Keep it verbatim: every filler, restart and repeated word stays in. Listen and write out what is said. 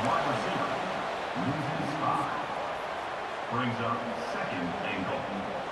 wide receiver loses five. Brings up second and goal.